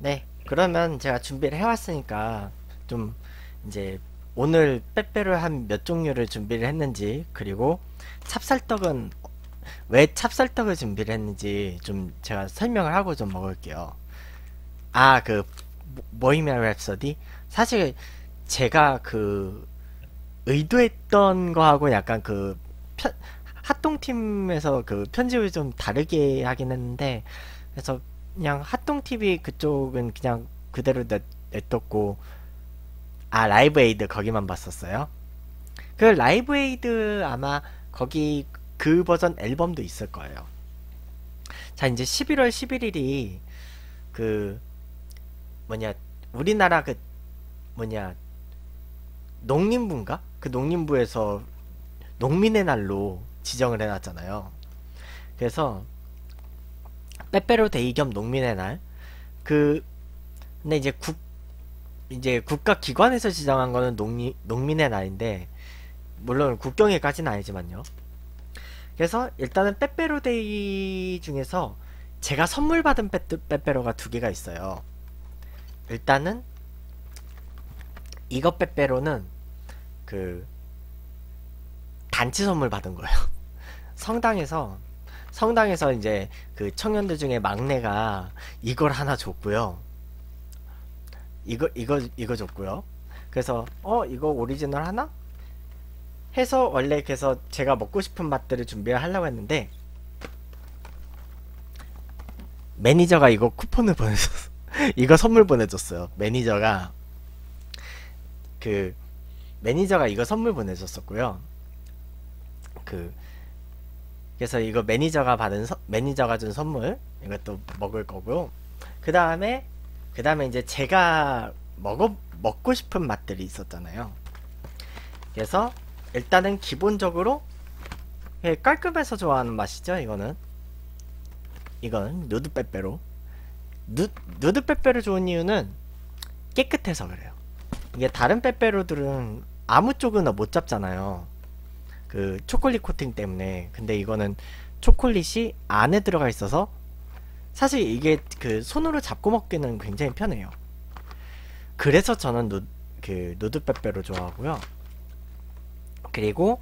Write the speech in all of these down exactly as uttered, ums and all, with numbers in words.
네, 그러면 제가 준비를 해왔으니까 좀 이제 오늘 빼빼로 한 몇 종류를 준비를 했는지, 그리고 찹쌀떡은 왜 찹쌀떡을 준비를 했는지 좀 제가 설명을 하고 좀 먹을게요. 아, 그 보헤미안 랩소디? 사실 제가 그 의도했던 거하고 약간 그 편, 핫동팀에서 그 편집을 좀 다르게 하긴 했는데, 그래서 그냥 핫동티비 그쪽은 그냥 그대로 냅, 냅뒀고, 아, 라이브 에이드 거기만 봤었어요. 그 라이브 에이드 아마 거기 그 버전 앨범도 있을 거예요. 자, 이제 십일월 십일일이 그 뭐냐, 우리나라 그 뭐냐, 농림부인가? 그 농림부에서 농민의 날로 지정을 해놨잖아요. 그래서 빼빼로 데이 겸 농민의 날. 그 근데 이제 국 이제 국가 기관에서 지정한 거는 농민 농민의 날인데, 물론 국경일까지는 아니지만요. 그래서 일단은 빼빼로 데이 중에서 제가 선물 받은 빼, 빼빼로가 두 개가 있어요. 일단은 이거 빼빼로는 그 단체 선물 받은 거예요. 성당에서 성당에서 이제 그 청년들 중에 막내가 이걸 하나 줬고요. 이거 이거 이거 줬고요. 그래서 어 이거 오리지널 하나? 해서 원래 그래서 제가 먹고 싶은 맛들을 준비를 하려고 했는데, 매니저가 이거 쿠폰을 보내줬어. 이거 선물 보내줬어요. 매니저가 그 매니저가 이거 선물 보내줬었고요. 그 그래서 이거 매니저가 받은 서, 매니저가 준 선물, 이것도 먹을 거고요. 그 다음에 그 다음에 이제 제가 먹어 먹고 싶은 맛들이 있었잖아요. 그래서 일단은 기본적으로 깔끔해서 좋아하는 맛이죠. 이거는 이건 누드 빼빼로. 누, 누드 빼빼로 좋은 이유는 깨끗해서 그래요. 이게 다른 빼빼로들은 아무 쪽이나 못 잡잖아요. 그 초콜릿 코팅 때문에. 근데 이거는 초콜릿이 안에 들어가 있어서 사실 이게 그 손으로 잡고 먹기는 굉장히 편해요. 그래서 저는 누, 그 누드 빼빼로 좋아하고요. 그리고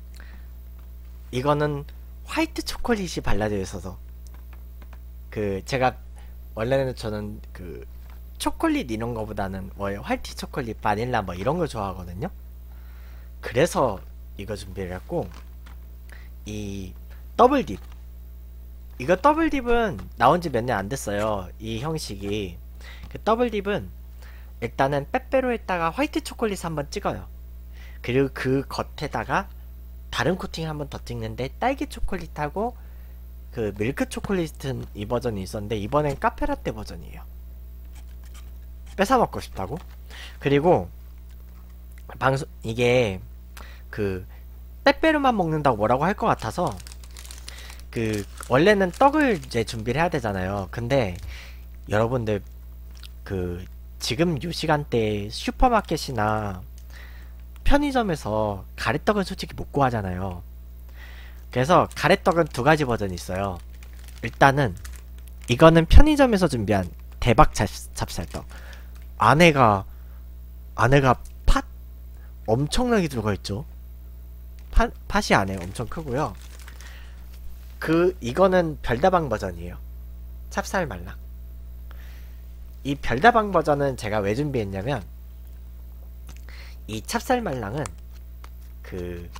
이거는 화이트 초콜릿이 발라져 있어서, 그 제가 원래는 저는 그 초콜릿 이런 거보다는 뭐 화이트 초콜릿, 바닐라 뭐 이런 거 좋아하거든요. 그래서 이거 준비를 했고, 이 더블딥, 이거 더블딥은 나온 지 몇 년 안 됐어요. 이 형식이. 그 더블딥은 일단은 빼빼로에다가 화이트 초콜릿 한번 찍어요. 그리고 그 겉에다가 다른 코팅 한번 더 찍는데, 딸기 초콜릿하고 그 밀크 초콜릿은 이 버전이 있었는데, 이번엔 카페라떼 버전이에요. 뺏어 먹고 싶다고. 그리고 방송 이게 그 빼빼로만 먹는다고 뭐라고 할 것 같아서, 그 원래는 떡을 이제 준비를 해야 되잖아요. 근데 여러분들 그 지금 요 시간대에 슈퍼마켓이나 편의점에서 가래떡은 솔직히 못 구하잖아요. 그래서 가래떡은 두 가지 버전이 있어요. 일단은 이거는 편의점에서 준비한 대박 찹, 찹쌀떡. 안에가 안에가 팥 엄청나게 들어가 있죠. 팥, 팥이 안에 엄청 크고요. 그 이거는 별다방 버전이에요. 찹쌀 말랑. 이 별다방 버전은 제가 왜 준비했냐면, 이 찹쌀 말랑은 그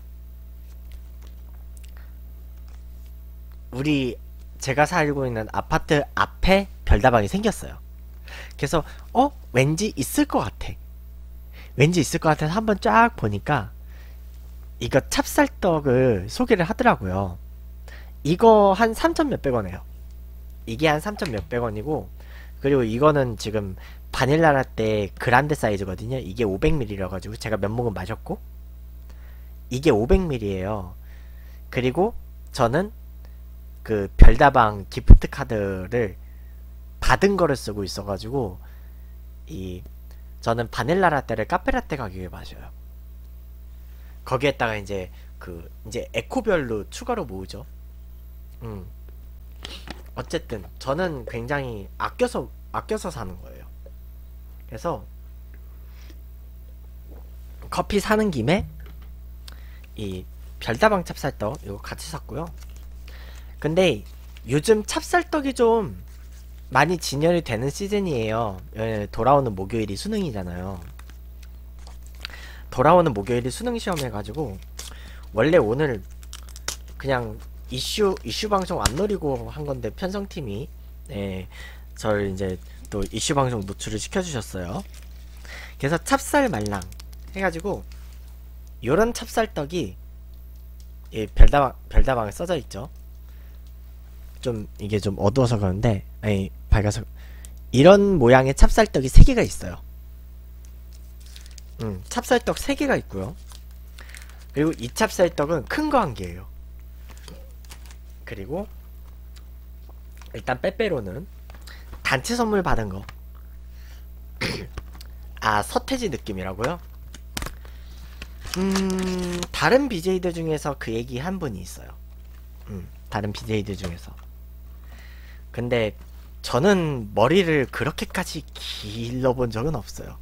우리 제가 살고 있는 아파트 앞에 별다방이 생겼어요. 그래서 어? 왠지 있을 것 같아. 왠지 있을 것 같아서 한번 쫙 보니까 이거 찹쌀떡을 소개를 하더라고요. 이거 한 삼천 몇백 원이에요. 이게 한 삼천 몇백 원이고, 그리고 이거는 지금 바닐라 라떼 그란데 사이즈거든요. 이게 오백 밀리리터라 가지고 제가 몇 모금 마셨고, 이게 오백 밀리리터예요. 그리고 저는 그 별다방 기프트 카드를 받은 거를 쓰고 있어가지고, 이 저는 바닐라 라떼를 카페라떼 가격에 마셔요. 거기에다가 이제 그 이제 에코별로 추가로 모으죠. 음 어쨌든 저는 굉장히 아껴서 아껴서 사는 거예요. 그래서 커피 사는 김에 이 별다방 찹쌀떡 이거 같이 샀고요. 근데 요즘 찹쌀떡이 좀 많이 진열이 되는 시즌이에요. 예, 돌아오는 목요일이 수능이잖아요. 돌아오는 목요일이 수능 시험 해가지고 원래 오늘 그냥 이슈 이슈 방송 안 노리고 한 건데 편성팀이 예, 저를 이제 또 이슈 방송 노출을 시켜주셨어요. 그래서 찹쌀 말랑 해가지고 요런 찹쌀떡이 이 별다방 별다방에 써져 있죠. 좀 이게 좀 어두워서 그런데 아니 밝아서 이런 모양의 찹쌀떡이 세 개가 있어요. 음, 찹쌀떡 세 개가 있고요. 그리고 이 찹쌀떡은 큰 거 한 개예요. 그리고 일단 빼빼로는 단체 선물 받은 거. 아, 서태지 느낌이라고요? 음, 다른 비제이들 중에서 그 얘기 한 분이 있어요. 음, 다른 비제이들 중에서. 근데 저는 머리를 그렇게까지 길러본 적은 없어요.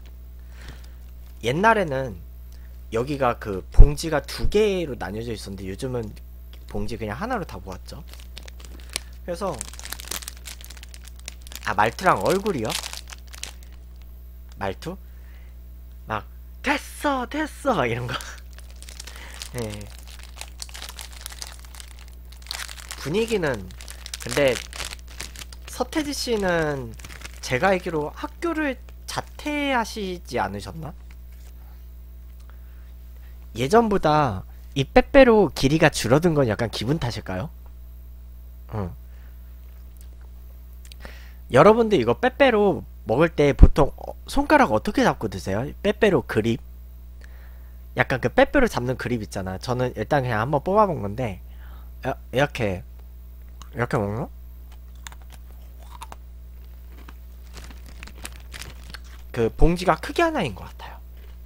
옛날에는 여기가 그 봉지가 두 개로 나뉘어져 있었는데 요즘은 봉지 그냥 하나로 다 모았죠. 그래서 아, 말투랑 얼굴이요? 말투? 막 됐어 됐어 막 이런거. 예. 분위기는 근데 서태지씨는 제가 알기로 학교를 자퇴하시지 않으셨나? 예전보다 이 빼빼로 길이가 줄어든 건 약간 기분 탓일까요? 응. 여러분들 이거 빼빼로 먹을 때 보통 어, 손가락 어떻게 잡고 드세요? 빼빼로 그립? 약간 그 빼빼로 잡는 그립 있잖아. 저는 일단 그냥 한번 뽑아본 건데 야, 이렇게 이렇게 먹나? 그 봉지가 크게 하나인 것 같아요.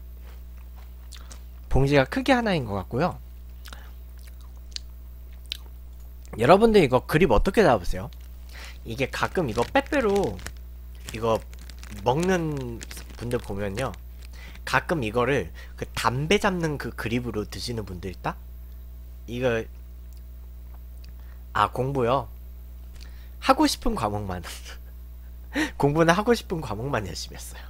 봉지가 크게 하나인 것 같고요. 여러분들 이거 그립 어떻게 잡으세요? 이게 가끔 이거 빼빼로 이거 먹는 분들 보면요, 가끔 이거를 그 담배 잡는 그 그립으로 드시는 분들 있다? 이거 아, 공부요? 하고 싶은 과목만 공부는 하고 싶은 과목만 열심히 했어요.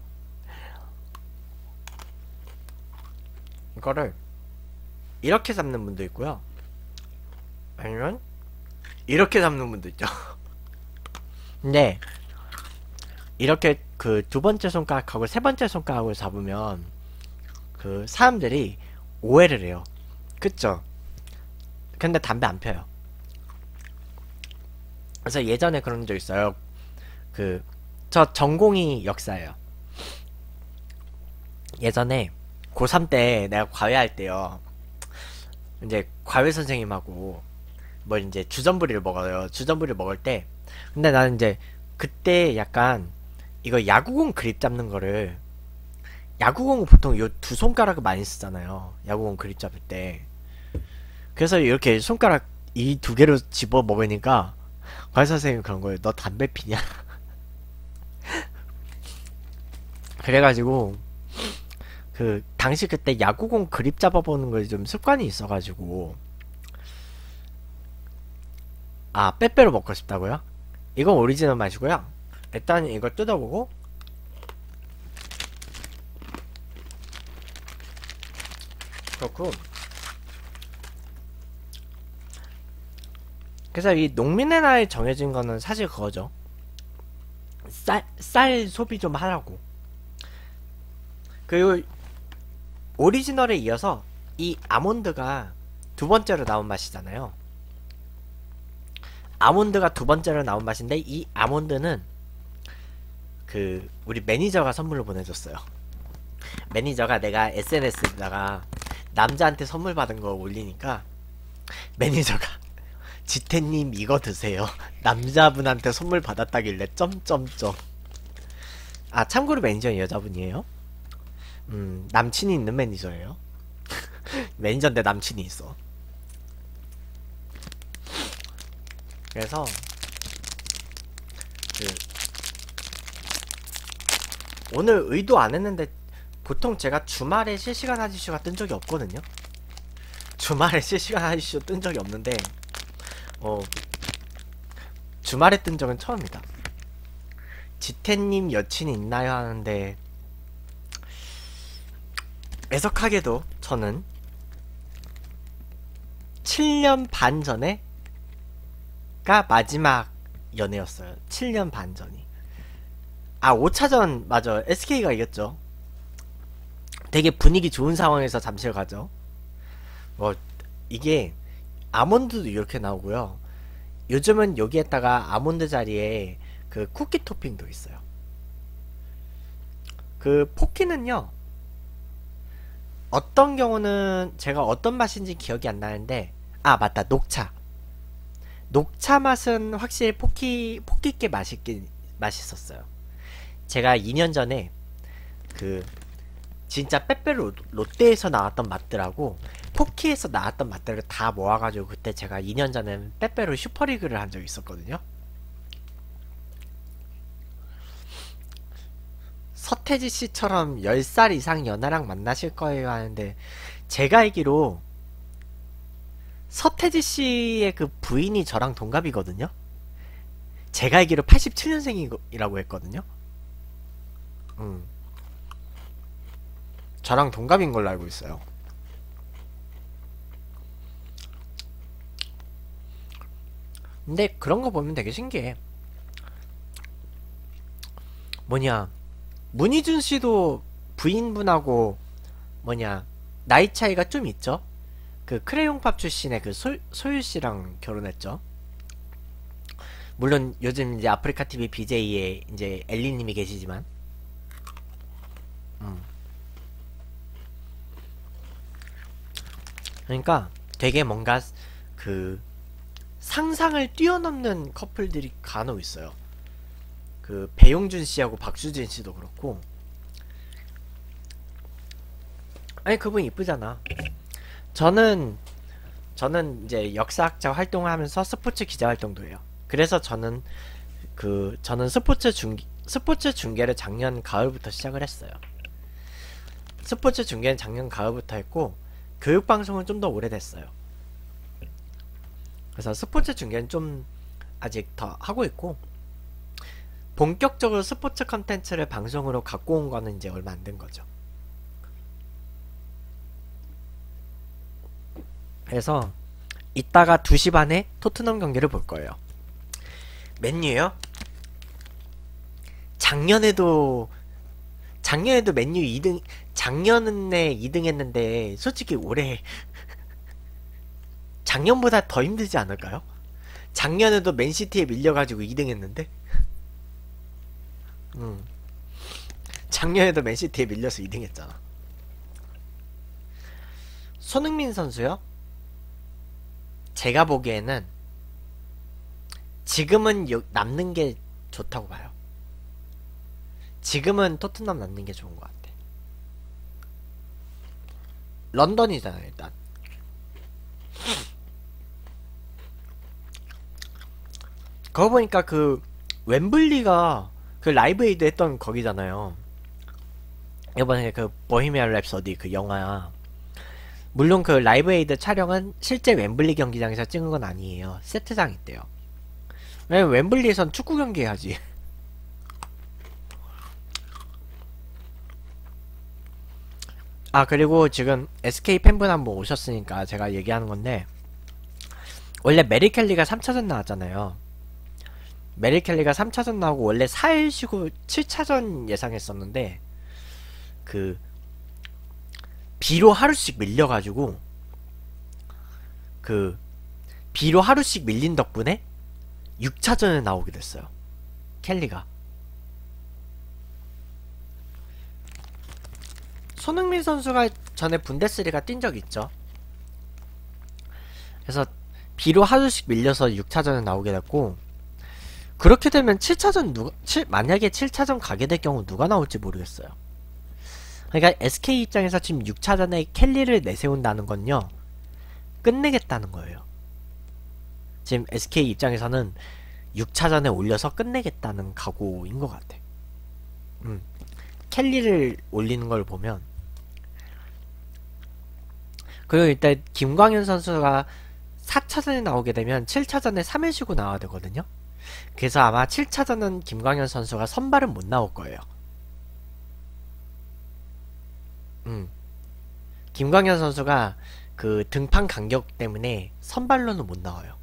이거를 이렇게 잡는 분도 있고요, 아니면 이렇게 잡는 분도 있죠. 근데 이렇게 그 두 번째 손가락하고 세 번째 손가락을 잡으면 그 사람들이 오해를 해요. 그쵸? 근데 담배 안 펴요. 그래서 예전에 그런 적 있어요. 그 저 전공이 역사예요. 예전에 고삼 때 내가 과외할 때요, 이제 과외 선생님하고 뭐 이제 주전부리를 먹어요. 주전부리를 먹을 때 근데 나는 이제 그때 약간 이거 야구공 그립 잡는 거를, 야구공은 보통 요 두 손가락을 많이 쓰잖아요, 야구공 그립 잡을 때. 그래서 이렇게 손가락 이 두 개로 집어 먹으니까 과외 선생님이 그런 거예요. 너 담배 피냐? 그래가지고 그 당시 그때 야구공 그립 잡아보는 걸 좀 습관이 있어가지고, 아, 빼빼로 먹고 싶다고요? 이건 오리지널 맛이고요. 일단 이거 뜯어보고, 그렇고, 그래서 이 농민의 날 정해진 거는 사실 그거죠. 쌀, 쌀 소비 좀 하라고. 그리고 오리지널에 이어서 이 아몬드가 두 번째로 나온 맛이잖아요. 아몬드가 두 번째로 나온 맛인데, 이 아몬드는 그 우리 매니저가 선물로 보내줬어요. 매니저가 내가 에스엔에스에다가 남자한테 선물 받은 거 올리니까 매니저가 지태님 이거 드세요, 남자분한테 선물 받았다길래 점점점. 아, 참고로 매니저는 여자분이에요. 음, 남친이 있는 매니저예요. 매니저인데 남친이 있어. 그래서 그 오늘 의도 안 했는데 보통 제가 주말에 실시간 하이쇼가 뜬 적이 없거든요. 주말에 실시간 하이쇼 뜬 적이 없는데 어 주말에 뜬 적은 처음이다. 지태님 여친이 있나요? 하는데 애석하게도 저는 칠 년 반 전에가 마지막 연애였어요. 칠 년 반 전이. 아, 오 차전 맞아. 에스케이가 이겼죠. 되게 분위기 좋은 상황에서 잠실 가죠. 뭐 이게 아몬드도 이렇게 나오고요. 요즘은 여기에다가 아몬드 자리에 그 쿠키 토핑도 있어요. 그 포키는요, 어떤 경우는 제가 어떤 맛인지 기억이 안 나는데, 아 맞다, 녹차. 녹차 맛은 확실히 포키 포키께 맛있긴 맛있었어요. 제가 이 년 전에 그 진짜 빼빼로 롯데에서 나왔던 맛들하고 포키에서 나왔던 맛들을 다 모아가지고 그때 제가 이 년 전에 빼빼로 슈퍼리그를 한 적이 있었거든요. 서태지 씨처럼 열 살 이상 연하랑 만나실 거예요 하는데, 제가 알기로 서태지 씨의 그 부인이 저랑 동갑이거든요. 제가 알기로 팔십칠 년생이라고 했거든요. 음. 저랑 동갑인 걸로 알고 있어요. 근데 그런 거 보면 되게 신기해. 뭐냐, 문희준 씨도 부인분하고 뭐냐 나이 차이가 좀 있죠. 그 크레용팝 출신의 그 소, 소유 씨랑 결혼했죠. 물론 요즘 이제 아프리카 티비 비제이에 이제 엘리님이 계시지만, 음. 그러니까 되게 뭔가 그 상상을 뛰어넘는 커플들이 간혹 있어요. 그 배용준 씨하고 박수진 씨도 그렇고. 아니 그분 이쁘잖아. 저는 저는 이제 역사학자 활동을 하면서 스포츠 기자 활동도 해요. 그래서 저는 그 저는 스포츠 중 스포츠 중계를 작년 가을부터 시작을 했어요. 스포츠 중계는 작년 가을부터 했고 교육 방송은 좀 더 오래됐어요. 그래서 스포츠 중계는 좀 아직 더 하고 있고, 본격적으로 스포츠 컨텐츠를 방송으로 갖고 온 거는 이제 얼마 안 된 거죠. 그래서 이따가 두 시 반에 토트넘 경기를 볼 거예요. 맨유요? 작년에도 작년에도 맨유 이 등, 작년에 이 등 했는데 솔직히 올해 작년보다 더 힘들지 않을까요? 작년에도 맨시티에 밀려가지고 이 등 했는데. 음. 작년에도 맨시티에 밀려서 이 등 했잖아. 손흥민 선수요? 제가 보기에는 지금은 요, 남는 게 좋다고 봐요. 지금은 토트넘 남는 게 좋은 것 같아. 런던이잖아요, 일단. 그거 보니까 그 웸블리가 그 라이브 에이드 했던 거기잖아요. 이번에 그 보헤미안 랩소디 그 영화. 물론 그 라이브 에이드 촬영은 실제 웸블리 경기장에서 찍은 건 아니에요. 세트장 있대요. 왜냐면 웸블리에선 축구 경기 해야지. 아 그리고 지금 에스케이 팬분 한 분 오셨으니까 제가 얘기하는 건데, 원래 메리 켈리가 삼 차전 나왔잖아요. 메리 켈리가 삼 차전 나오고 원래 사 일 쉬고 칠 차전 예상했었는데 그 비로 하루씩 밀려가지고, 그 비로 하루씩 밀린 덕분에 육 차전에 나오게 됐어요, 켈리가. 손흥민 선수가 전에 분데스리가 뛴 적 있죠. 그래서 비로 하루씩 밀려서 육 차전에 나오게 됐고, 그렇게 되면 칠 차전 누가 칠, 만약에 칠 차전 가게 될 경우 누가 나올지 모르겠어요. 그러니까 에스케이 입장에서 지금 육 차전에 켈리를 내세운다는 건요, 끝내겠다는 거예요. 지금 에스케이 입장에서는 육 차전에 올려서 끝내겠다는 각오인 것 같아. 음. 캘리를 올리는 걸 보면, 그리고 일단 김광현 선수가 사 차전에 나오게 되면 칠 차전에 삼 일 쉬고 나와야 되거든요. 그래서 아마 칠 차전은 김광현 선수가 선발은 못 나올 거예요. 음. 김광현 선수가 그 등판 간격 때문에 선발로는 못 나와요.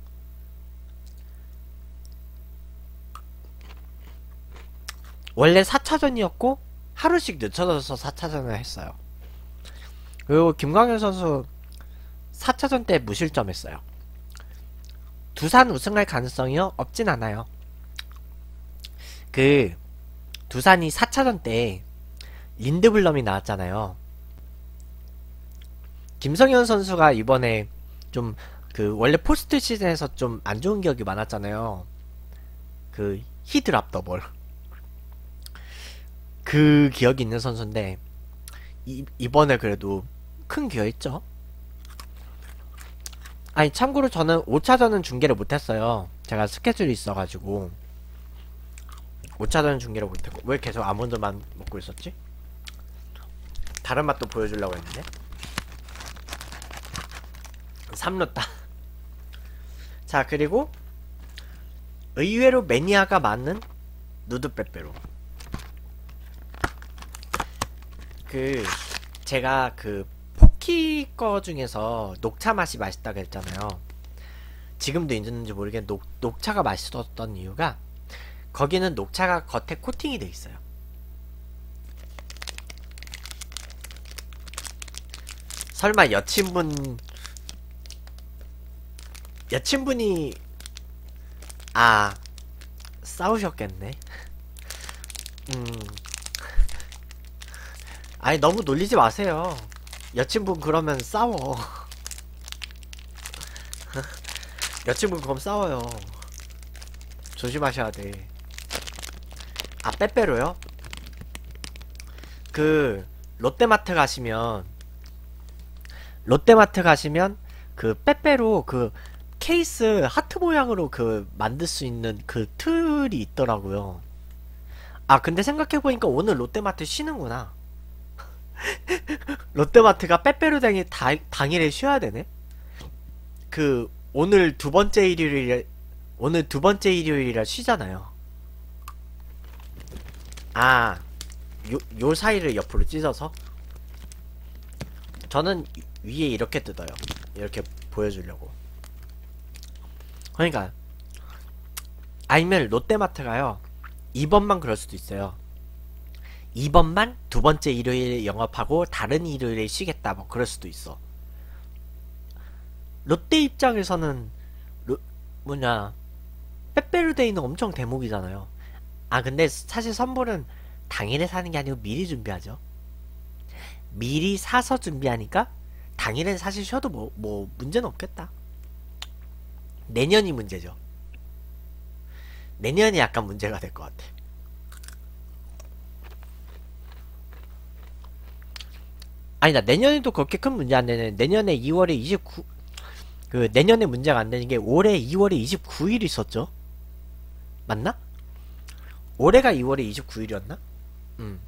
원래 사 차전이었고 하루씩 늦춰져서 사 차전을 했어요. 그리고 김광현 선수 사 차전 때 무실점했어요. 두산 우승할 가능성이요? 없진 않아요. 그 두산이 사 차전 때 린드블럼이 나왔잖아요. 김성현 선수가 이번에 좀 그 원래 포스트 시즌에서 좀 안 좋은 기억이 많았잖아요. 그 히드랍 더블 그 기억이 있는 선수인데 이, 이번에 그래도 큰 기여했죠. 아니 참고로 저는 오 차전은 중계를 못했어요. 제가 스케줄이 있어가지고 오 차전은 중계를 못했고. 왜 계속 아몬드만 먹고 있었지? 다른 맛도 보여주려고 했는데. 삼 루따. 자, 그리고 의외로 매니아가 많은 누드 빼빼로. 그 제가 그 포키 거 중에서 녹차 맛이 맛있다고 했잖아요. 지금도 있는지 모르겠는데 녹, 녹차가 맛있었던 이유가 거기는 녹차가 겉에 코팅이 돼 있어요. 설마 여친분 여친분이 아 싸우셨겠네. 음 아니 너무 놀리지 마세요. 여친분 그러면 싸워. 여친분 그럼 싸워요. 조심하셔야 돼. 아 빼빼로요? 그 롯데마트 가시면 롯데마트 가시면 그 빼빼로 그 케이스 하트 모양으로 그 만들 수 있는 그 틀이 있더라고요. 아 근데 생각해보니까 오늘 롯데마트 쉬는구나. 롯데마트가 빼빼로 당일, 다, 당일에 쉬어야 되네? 그 오늘 두 번째 일요일이라 오늘 두 번째 일요일이라 쉬잖아요. 아 요, 요 사이를 옆으로 찢어서 저는 위에 이렇게 뜯어요. 이렇게 보여주려고. 그러니까 아니면 롯데마트가요 이번만 그럴 수도 있어요. 이번만 두 번째 일요일에 영업하고 다른 일요일에 쉬겠다 뭐 그럴 수도 있어. 롯데 입장에서는 로, 뭐냐 빼빼로데이는 엄청 대목이잖아요. 아 근데 사실 선물은 당일에 사는 게 아니고 미리 준비하죠. 미리 사서 준비하니까 당일엔 사실 쉬어도 뭐, 뭐 문제는 없겠다. 내년이 문제죠. 내년이 약간 문제가 될 것 같아. 아니다 내년에도 그렇게 큰 문제 안 되네. 내년에 이월에 이십구 그 내년에 문제가 안 되는 게 올해 이월에 이십구일 있었죠. 맞나? 올해가 이월에 이십구일이었나? 음.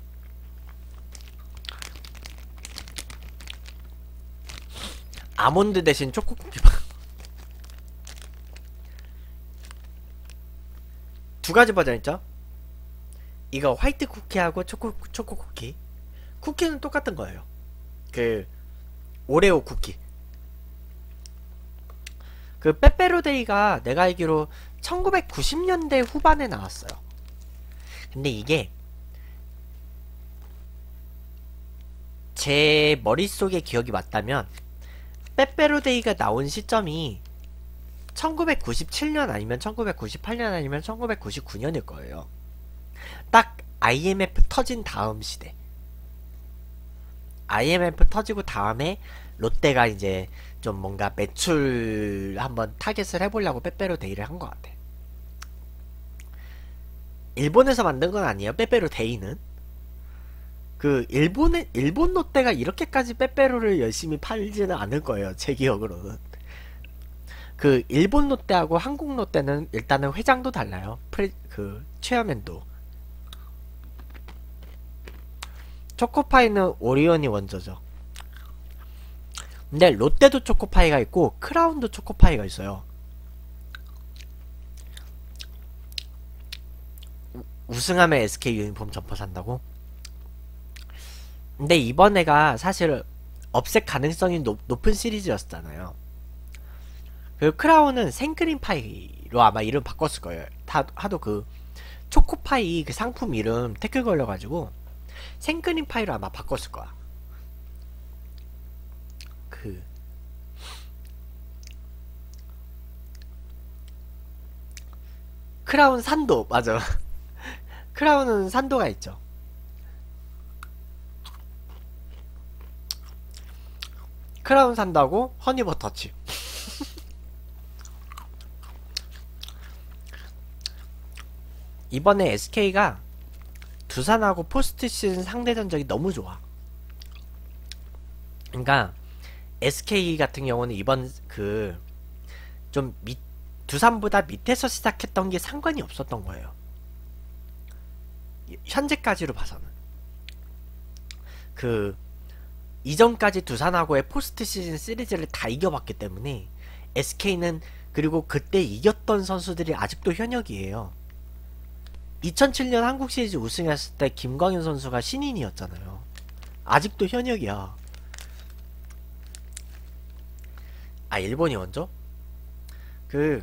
아몬드 대신 초코 쿠키빵. 두 가지 버전 있죠? 이거 화이트 쿠키하고 초코 초코 쿠키. 쿠키는 똑같은 거예요. 그 오레오 쿠키. 그 빼빼로데이가 내가 알기로 천구백구십 년대 후반에 나왔어요. 근데 이게 제 머릿속에 기억이 맞다면 빼빼로데이가 나온 시점이 천구백구십칠 년 아니면 천구백구십팔 년 아니면 천구백구십구 년일 거예요. 딱 아이엠에프 터진 다음 시대. 아이엠에프 터지고 다음에 롯데가 이제 좀 뭔가 매출 한번 타겟을 해보려고 빼빼로데이를 한 것 같아. 일본에서 만든 건 아니에요. 빼빼로데이는 그 일본의 일본 롯데가 이렇게까지 빼빼로를 열심히 팔지는 않을 거예요. 제 기억으로는. 그 일본 롯데하고 한국 롯데는 일단은 회장도 달라요. 프레, 그 체어맨도. 초코파이는 오리온이 원조죠. 근데 롯데도 초코파이가 있고 크라운도 초코파이가 있어요. 우, 우승하면 에스케이 유니폼 점퍼 산다고? 근데 이번에가 사실 업색 가능성이 높, 높은 시리즈였잖아요. 그리고 크라운은 생크림 파이로 아마 이름 바꿨을 거예요. 다, 하도 그 초코파이 그 상품 이름 태클 걸려가지고 생크림 파이로 아마 바꿨을 거야. 그 크라운 산도 맞아. 크라운은 산도가 있죠. 크라운 산다고 허니버터칩. 이번에 에스케이가 두산하고 포스트 시즌 상대 전적이 너무 좋아. 그러니까 에스케이 같은 경우는 이번 그 좀 밑 두산보다 밑에서 시작했던 게 상관이 없었던 거예요. 현재까지로 봐서는 그 이전까지 두산하고의 포스트 시즌 시리즈를 다 이겨봤기 때문에 에스케이는 그리고 그때 이겼던 선수들이 아직도 현역이에요. 이천칠 년 한국 시리즈 우승했을 때 김광현 선수가 신인이었잖아요. 아직도 현역이야. 아 일본이 먼저? 그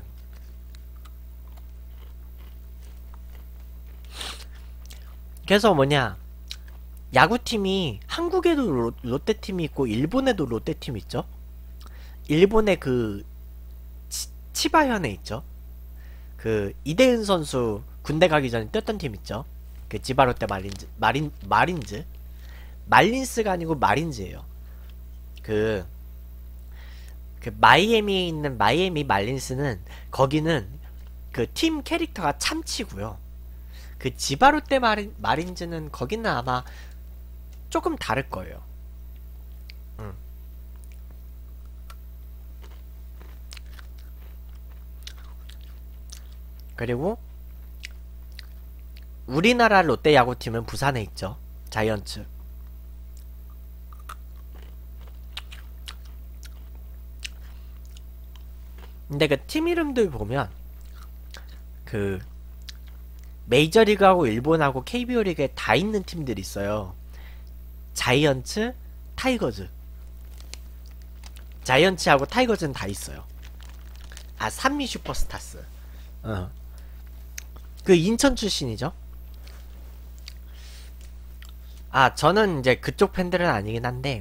그래서 뭐냐 야구팀이 한국에도 로, 롯데팀이 있고 일본에도 롯데팀 있죠. 일본의 그 치, 치바현에 있죠. 그 이대은 선수 군대 가기 전에 뛰었던 팀 있죠. 그 지바롯데 마린즈 마린 마린즈 말린스가 아니고 마린즈예요. 그, 그 마이애미에 있는 마이애미 말린스는 거기는 그 팀 캐릭터가 참치고요. 그 지바롯데 마린 마린즈는 거기는 아마 조금 다를 거예요. 음. 그리고 우리나라 롯데 야구팀은 부산에 있죠. 자이언츠. 근데 그 팀 이름들 보면 그 메이저리그하고 일본하고 케이비오 리그에 다 있는 팀들이 있어요. 자이언츠, 타이거즈. 자이언츠하고 타이거즈는 다 있어요. 아, 산미 슈퍼스타스. 어. 그 인천 출신이죠. 아, 저는 이제 그쪽 팬들은 아니긴 한데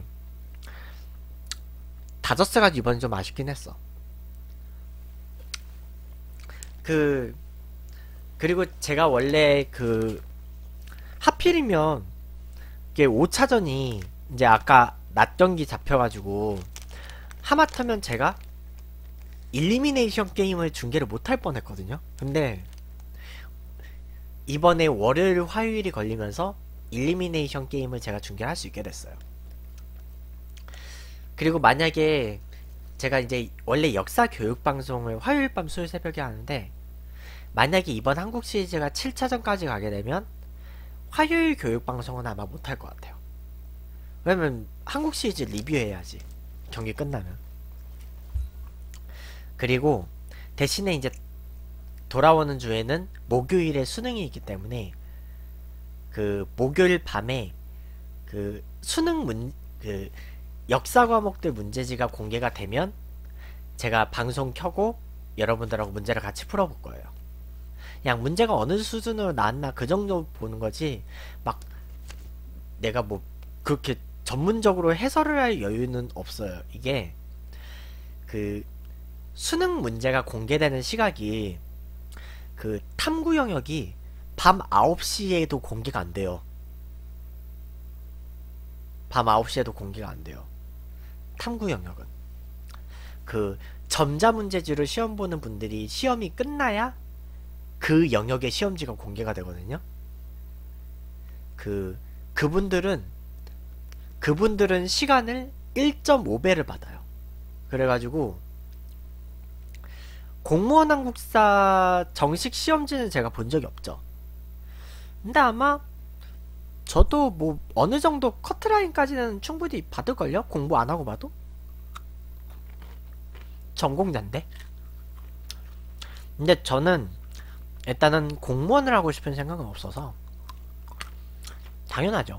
다저스가 이번에 좀 아쉽긴 했어. 그 그리고 제가 원래 그 하필이면 이게 오 차전이 이제 아까 낮 경기 잡혀가지고 하마터면 제가 일리미네이션 게임을 중계를 못할 뻔했거든요. 근데 이번에 월요일 화요일이 걸리면서 일리미네이션 게임을 제가 중계를 할 수 있게 됐어요. 그리고 만약에 제가 이제 원래 역사 교육 방송을 화요일 밤 수요일 새벽에 하는데 만약에 이번 한국 시리즈가 칠 차전까지 가게 되면 화요일 교육 방송은 아마 못할 것 같아요. 왜냐면 한국 시리즈 리뷰해야지 경기 끝나면. 그리고 대신에 이제 돌아오는 주에는 목요일에 수능이 있기 때문에 그 목요일 밤에 그 수능 문 그 역사 과목들 문제지가 공개가 되면 제가 방송 켜고 여러분들하고 문제를 같이 풀어볼 거예요. 그냥 문제가 어느 수준으로 나왔나 그 정도 보는 거지 막 내가 뭐 그렇게 전문적으로 해설을 할 여유는 없어요. 이게 그 수능 문제가 공개되는 시각이 그 탐구 영역이 밤 아홉 시에도 공개가 안 돼요. 밤 아홉 시에도 공개가 안 돼요. 탐구 영역은. 그 점자 문제지를 시험 보는 분들이 시험이 끝나야 그 영역의 시험지가 공개가 되거든요. 그 그분들은 그분들은 시간을 일 점 오 배를 받아요. 그래가지고 공무원 한국사 정식 시험지는 제가 본 적이 없죠. 근데 아마 저도 뭐 어느 정도 커트라인까지는 충분히 받을걸요? 공부 안 하고 봐도? 전공자인데? 근데 저는 일단은 공무원을 하고 싶은 생각은 없어서 당연하죠.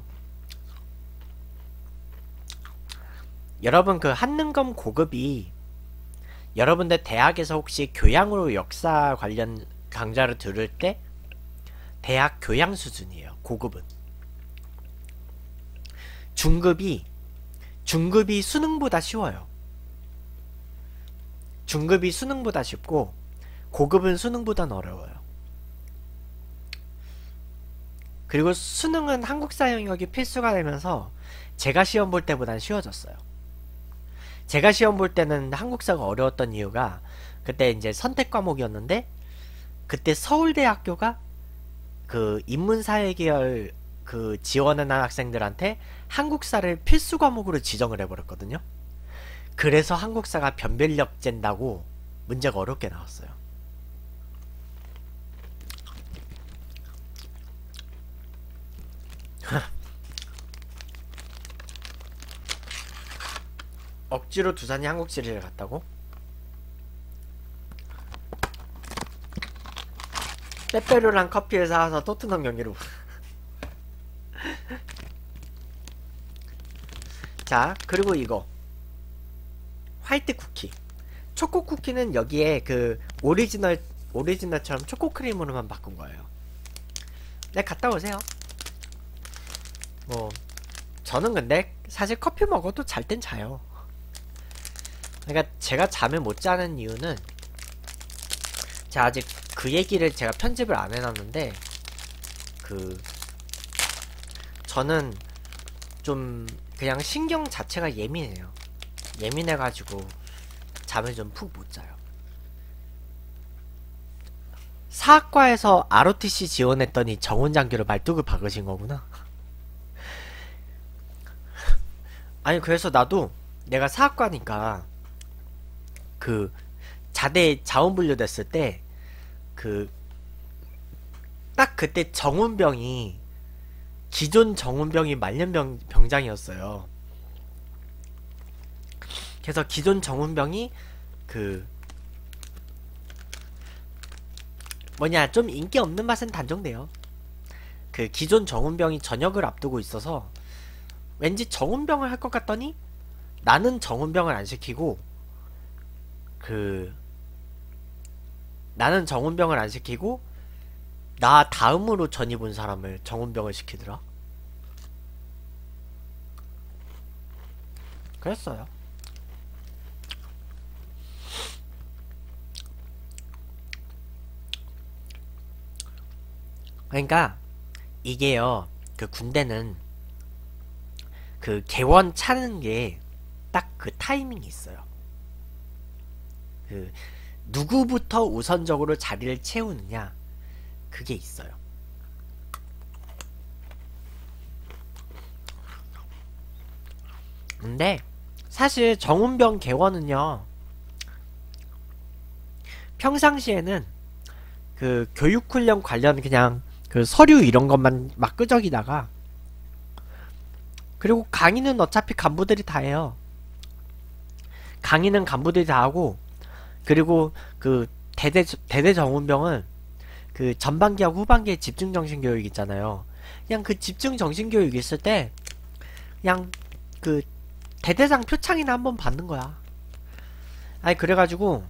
여러분 그 한능검 고급이 여러분들 대학에서 혹시 교양으로 역사 관련 강좌를 들을 때 대학 교양 수준이에요. 고급은. 중급이 중급이 수능보다 쉬워요. 중급이 수능보다 쉽고 고급은 수능보단 어려워요. 그리고 수능은 한국사 영역이 필수가 되면서 제가 시험 볼 때보단 쉬워졌어요. 제가 시험 볼 때는 한국사가 어려웠던 이유가 그때 이제 선택 과목이었는데 그때 서울대학교가 그 인문사회 계열 그 지원하는 학생들한테 한국사를 필수 과목으로 지정을 해버렸거든요. 그래서 한국사가 변별력 잰다고 문제가 어렵게 나왔어요. 억지로 두산이 한국시리즈를 갔다고? 빼빼로랑 커피를 사와서 토트넘 경기로. 자, 그리고 이거 화이트 쿠키. 초코 쿠키는 여기에 그 오리지널 오리지널처럼 초코 크림으로만 바꾼 거예요. 네, 갔다 오세요. 뭐 저는 근데 사실 커피 먹어도 잘 땐 자요. 그러니까 제가 잠을 못 자는 이유는 제가 아직 그 얘기를 제가 편집을 안 해놨는데 그 저는 좀 그냥 신경 자체가 예민해요. 예민해가지고 잠을 좀 푹 못 자요. 사학과에서 알오티씨 지원했더니 정훈장교를 말뚝을 박으신 거구나. 아니 그래서 나도 내가 사학과니까 그 자대 자원분류 됐을 때 그 딱 그때 정훈병이 기존 정훈병이 말년병 병장이었어요. 그래서 기존 정훈병이 그 뭐냐 좀 인기 없는 맛은 단정돼요. 그 기존 정훈병이 전역을 앞두고 있어서 왠지 정훈병을 할 것 같더니 나는 정훈병을 안 시키고 그 나는 정훈병을 안 시키고 나 다음으로 전입 온 사람을 정훈병을 시키더라. 그랬어요. 그러니까 이게요 그 군대는 그 개원 차는 게 딱 그 타이밍이 있어요. 그 누구부터 우선적으로 자리를 채우느냐 그게 있어요. 근데 사실 정훈병 개원은요 평상시에는 그 교육훈련 관련 그냥 그 서류 이런 것만 막 끄적이다가 그리고 강의는 어차피 간부들이 다 해요. 강의는 간부들이 다 하고 그리고 그 대대 대대 정훈병은 그 전반기하고 후반기에 집중 정신 교육 있잖아요. 그냥 그 집중 정신 교육 있을 때 그냥 그 대대장 표창이나 한번 받는 거야. 아니 그래가지고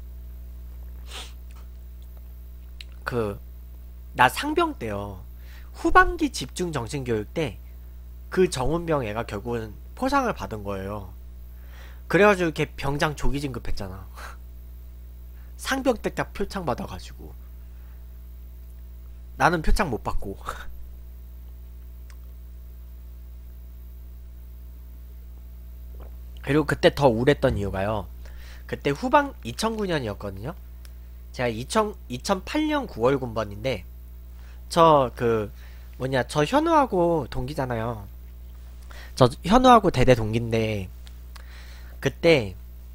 그 나 상병 때요. 후반기 집중 정신 교육 때 그 정훈병 애가 결국은 포상을 받은 거예요. 그래가지고 이렇게 병장 조기 진급했잖아. 상병 때 딱 표창 받아가지고 나는 표창 못 받고. 그리고 그때 더 우울했던 이유가요. 그때 후반 이천구 년이었거든요. 제가 이천팔 년 구월 군번인데 저 그 뭐냐 저 현우하고 동기잖아요. 저 현우하고 대대 동기인데 그때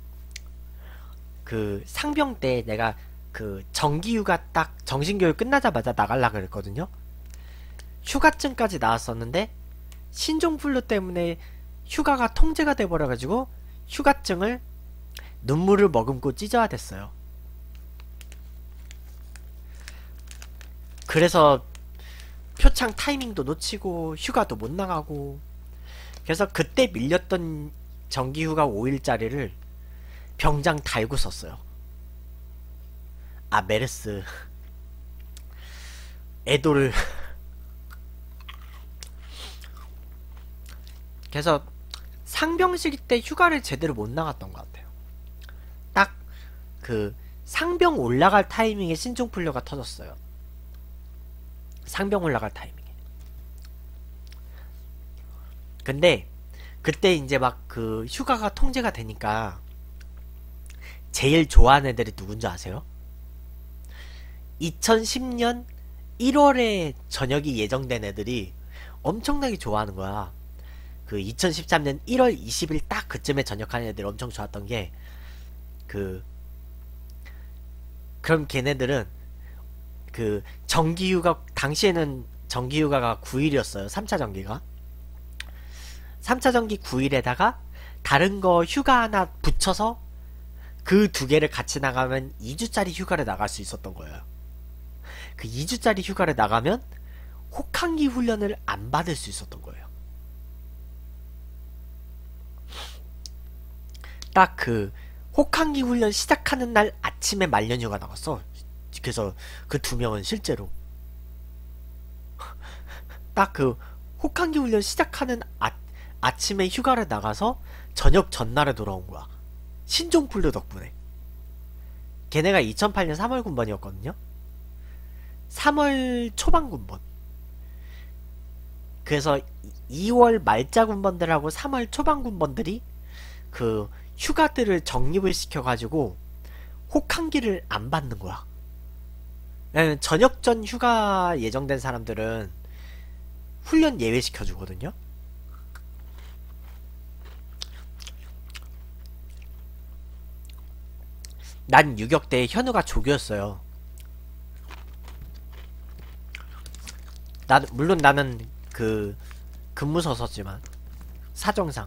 그 상병 때 내가 그 정기휴가 딱 정신교육 끝나자마자 나갈라 그랬거든요. 휴가증까지 나왔었는데 신종플루 때문에 휴가가 통제가 돼버려가지고 휴가증을 눈물을 머금고 찢어야 됐어요. 그래서 표창 타이밍도 놓치고 휴가도 못 나가고, 그래서 그때 밀렸던 정기휴가 오 일짜리를 병장 달고 썼어요. 아, 메르스 에도를 그래서 상병시기 때 휴가를 제대로 못 나갔던 것 같아요. 딱 그 상병 올라갈 타이밍에 신종플루가 터졌어요. 상병 올라갈 타이밍에. 근데 그때 이제 막 그 휴가가 통제가 되니까 제일 좋아하는 애들이 누군지 아세요? 이천십 년 일월에 전역이 예정된 애들이 엄청나게 좋아하는 거야. 그 이천십삼 년 일월 이십일 딱 그쯤에 전역하는 애들이 엄청 좋았던 게, 그 그럼 걔네들은 그 정기휴가, 당시에는 정기휴가가 구 일이었어요. 삼 차 정기가. 삼 차 정기 구 일에다가 다른 거 휴가 하나 붙여서 그 두 개를 같이 나가면 이 주짜리 휴가를 나갈 수 있었던 거예요. 그 이 주짜리 휴가를 나가면 혹한기 훈련을 안 받을 수 있었던 거예요. 딱 그 혹한기 훈련 시작하는 날 아침에 말년휴가 나갔어. 그래서 그 두 명은 실제로 딱 그 혹한기 훈련 시작하는 아, 아침에 휴가를 나가서 저녁 전날에 돌아온 거야. 신종플루 덕분에. 걔네가 이천팔 년 삼월 군번이었거든요. 삼월 초반 군번. 그래서 이월 말자 군번들하고 삼월 초반 군번들이 그 휴가들을 적립을 시켜가지고 혹한기를 안 받는 거야. 왜냐면 저녁 전 휴가 예정된 사람들은 훈련 예외시켜주거든요. 난 유격대 현우가 조교였어요. 나, 물론 나는 그 근무서 썼지만 사정상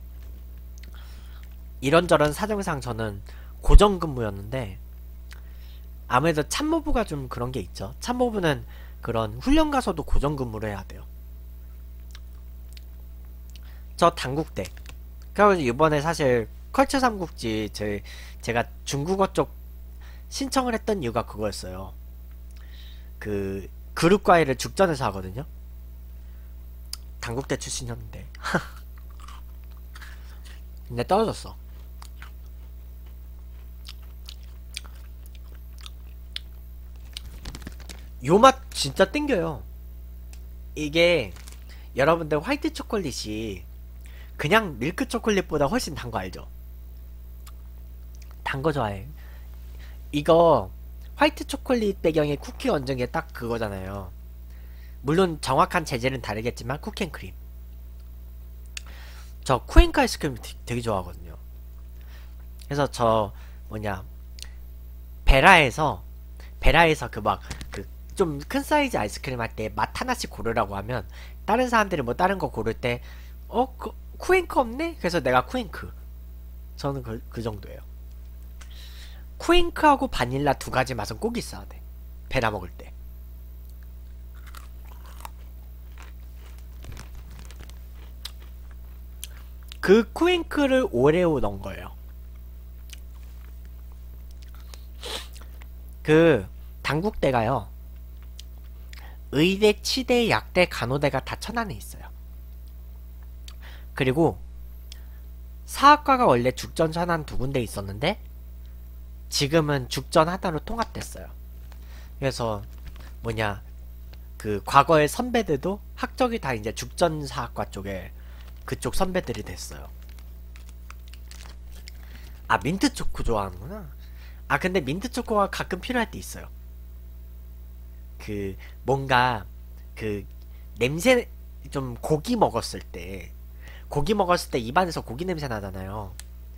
이런저런 사정상 저는 고정근무였는데, 아무래도 참모부가 좀 그런 게 있죠. 참모부는 그런 훈련 가서도 고정근무를 해야 돼요. 저 당국대. 그래서 이번에 사실 컬처 삼국지 제, 제가 중국어 쪽 신청을 했던 이유가 그거였어요. 그 그룹과외를 죽전에서 하거든요. 당국대 출신이었는데 근데 떨어졌어. 요 맛 진짜 땡겨요. 이게 여러분들 화이트 초콜릿이 그냥 밀크 초콜릿보다 훨씬 단 거 알죠? 단 거 좋아해. 이거 화이트 초콜릿 배경의 쿠키 얹은 게 딱 그거잖아요. 물론 정확한 재질은 다르겠지만 쿠키앤크림. 저 쿠앤크 아이스크림 되게 좋아하거든요. 그래서 저 뭐냐 베라에서 베라에서 그 막 그 좀 큰 사이즈 아이스크림 할 때 맛 하나씩 고르라고 하면 다른 사람들이 뭐 다른 거 고를 때 어? 그, 쿠앤크 없네? 그래서 내가 쿠앤크. 저는 그, 그 정도예요. 쿠앤크하고 바닐라 두 가지 맛은 꼭 있어야 돼. 베라 먹을 때. 그 쿠앤크를 오레오 넣은 거예요. 그 당국대가요, 의대, 치대, 약대, 간호대가 다 천안에 있어요. 그리고 사학과가 원래 죽전, 천안 두 군데 있었는데 지금은 죽전 하나로 통합됐어요. 그래서 뭐냐 그 과거의 선배들도 학적이 다 이제 죽전 사학과 쪽에 그쪽 선배들이 됐어요. 아, 민트 초코 좋아하는구나. 아, 근데 민트 초코가 가끔 필요할 때 있어요. 그 뭔가 그 냄새, 좀 고기 먹었을 때 고기 먹었을 때 입안에서 고기 냄새 나잖아요.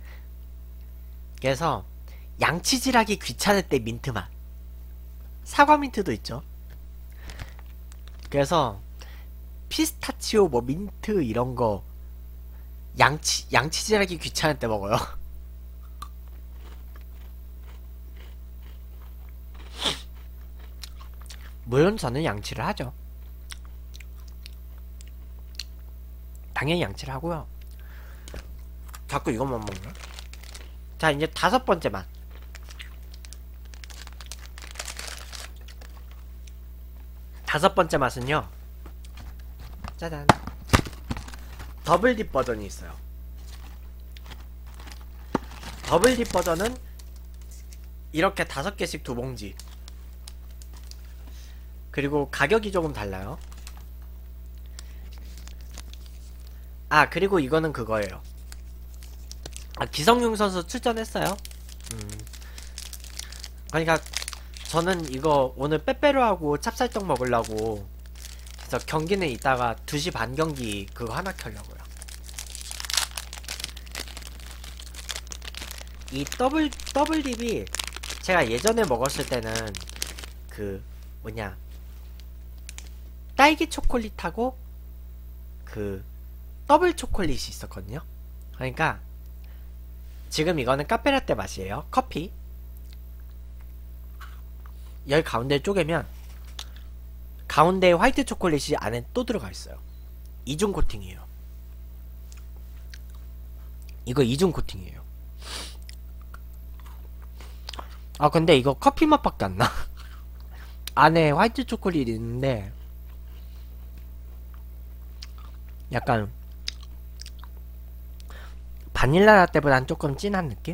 그래서 양치질하기 귀찮을 때 민트맛. 사과 민트도 있죠. 그래서 피스타치오 뭐 민트 이런 거 양치 양치질하기 귀찮을 때 먹어요. 물론 저는 양치를 하죠. 당연히 양치를 하고요. 자꾸 이것만 먹네. 자, 이제 다섯 번째 맛. 다섯 번째 맛은요, 짜잔, 더블딥 버전이 있어요. 더블딥 버전은 이렇게 다섯 개씩 두 봉지. 그리고 가격이 조금 달라요. 아, 그리고 이거는 그거예요. 아, 기성용 선수 출전했어요. 음. 그러니까 저는 이거 오늘 빼빼로하고 찹쌀떡 먹으려고, 그래서 경기는 이따가 두 시 반 경기 그거 하나 켜려고요. 이 더블 더블딥이 제가 예전에 먹었을 때는 그 뭐냐, 딸기 초콜릿하고 그 더블 초콜릿이 있었거든요. 그러니까 지금 이거는 카페라떼 맛이에요. 커피. 여기 가운데 쪼개면 가운데에 화이트 초콜릿이 안에 또 들어가 있어요. 이중 코팅이에요. 이거 이중 코팅이에요. 아, 근데 이거 커피 맛밖에 안 나. 안에 화이트 초콜릿 있는데 약간 바닐라 라떼보단 조금 진한 느낌?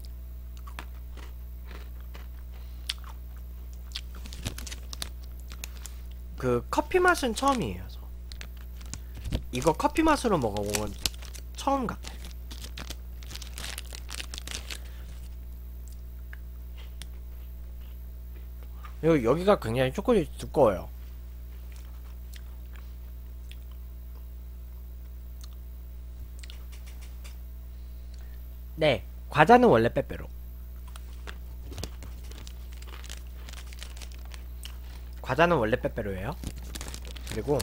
그 커피 맛은 처음이에요. 저. 이거 커피 맛으로 먹어본 건 처음 같아. 여기, 여기가 굉장히 초콜릿이 두꺼워요. 네, 과자는 원래 빼빼로. 과자는 원래 빼빼로예요. 그리고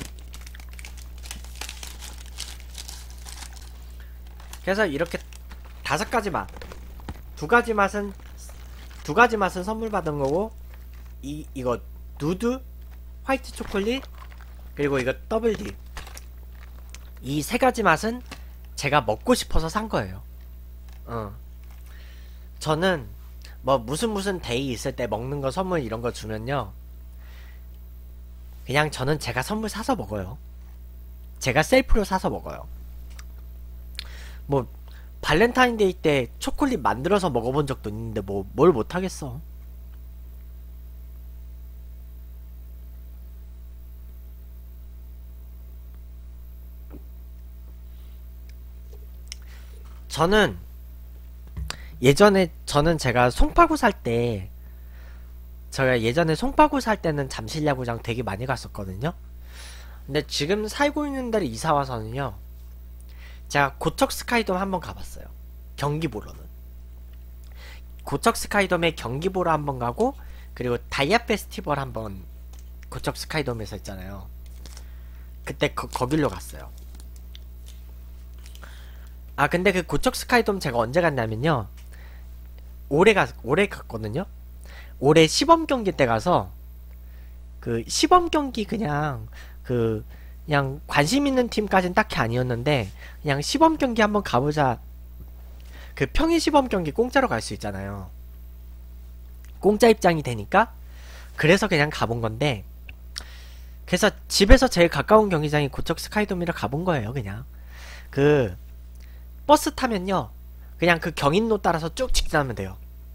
그래서 이렇게 다섯 가지 맛, 두 가지 맛은 두 가지 맛은 선물 받은 거고, 이 이거 누드, 화이트 초콜릿, 그리고 이거 더블디, 이 세 가지 맛은 제가 먹고 싶어서 산 거예요. 어. 저는 뭐 무슨 무슨 데이 있을 때 먹는 거 선물 이런 거 주면요, 그냥 저는 제가 선물 사서 먹어요. 제가 셀프로 사서 먹어요. 뭐 발렌타인데이 때 초콜릿 만들어서 먹어본 적도 있는데 뭐 뭘 못하겠어. 저는 예전에 저는 제가 송파구 살 때, 제가 예전에 송파구 살 때는 잠실야구장 되게 많이 갔었거든요. 근데 지금 살고 있는 데를 이사 와서는요, 제가 고척 스카이돔 한번 가봤어요. 경기 보러는. 고척 스카이돔에 경기 보러 한번 가고, 그리고 다이아 페스티벌 한번 고척 스카이돔에서 했잖아요. 그때 거, 거길로 갔어요. 아, 근데 그 고척 스카이돔 제가 언제 갔냐면요, 올해 가 올해 갔거든요. 올해 시범 경기 때 가서, 그 시범 경기 그냥 그 그냥 관심 있는 팀까진 딱히 아니었는데, 그냥 시범 경기 한번 가보자. 그 평일 시범 경기 공짜로 갈 수 있잖아요. 공짜 입장이 되니까. 그래서 그냥 가본 건데, 그래서 집에서 제일 가까운 경기장이 고척 스카이돔이라 가본 거예요. 그냥 그 버스 타면요, 그냥 그 경인로 따라서 쭉 직진하면 돼요.